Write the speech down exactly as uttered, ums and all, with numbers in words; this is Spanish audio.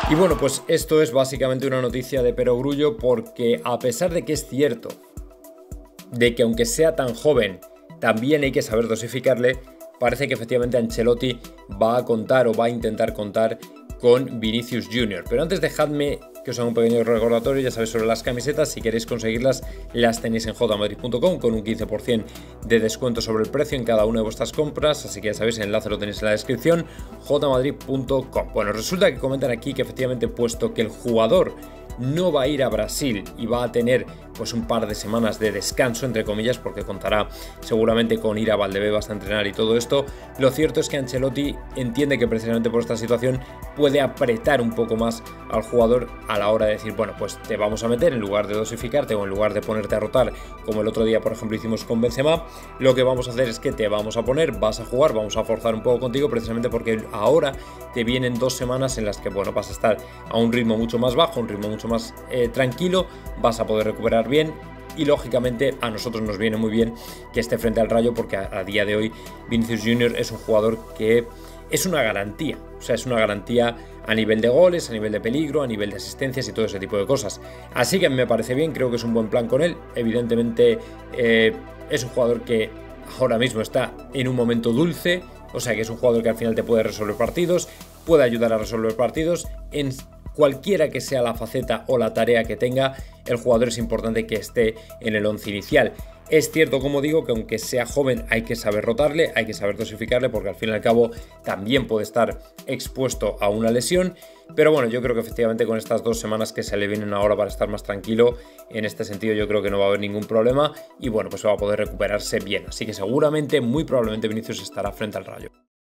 Y bueno, pues esto es básicamente una noticia de perogrullo, porque a pesar de que es cierto de que aunque sea tan joven también hay que saber dosificarle, parece que efectivamente Ancelotti va a contar o va a intentar contar con Vinicius Junior Pero antes dejadme que os haga un pequeño recordatorio. Ya sabéis, sobre las camisetas, si queréis conseguirlas, las tenéis en j madrid punto com con un quince por ciento de descuento sobre el precio en cada una de vuestras compras, así que ya sabéis, el enlace lo tenéis en la descripción, j madrid punto com. Bueno, resulta que comentan aquí que efectivamente, puesto que el jugador no va a ir a Brasil y va a tener pues un par de semanas de descanso, entre comillas, porque contará seguramente con ir a Valdebebas a entrenar y todo esto, lo cierto es que Ancelotti entiende que precisamente por esta situación puede apretar un poco más al jugador a la hora de decir, bueno, pues te vamos a meter, en lugar de dosificarte o en lugar de ponerte a rotar, como el otro día por ejemplo hicimos con Benzema, lo que vamos a hacer es que te vamos a poner, vas a jugar, vamos a forzar un poco contigo, precisamente porque ahora te vienen dos semanas en las que, bueno, vas a estar a un ritmo mucho más bajo, un ritmo mucho más eh, tranquilo, vas a poder recuperar bien. Y lógicamente a nosotros nos viene muy bien que esté frente al Rayo, porque a, a día de hoy Vinicius Junior es un jugador que es una garantía, o sea, es una garantía a nivel de goles, a nivel de peligro, a nivel de asistencias y todo ese tipo de cosas. Así que me parece bien, creo que es un buen plan con él. Evidentemente eh, es un jugador que ahora mismo está en un momento dulce, o sea que es un jugador que al final te puede resolver partidos, puede ayudar a resolver partidos en cualquiera que sea la faceta o la tarea que tenga. El jugador es importante que esté en el once inicial. Es cierto, como digo, que aunque sea joven hay que saber rotarle, hay que saber dosificarle, porque al fin y al cabo también puede estar expuesto a una lesión. Pero bueno, yo creo que efectivamente con estas dos semanas que se le vienen ahora para estar más tranquilo, en este sentido yo creo que no va a haber ningún problema y bueno, pues va a poder recuperarse bien. Así que seguramente, muy probablemente Vinicius estará frente al Rayo.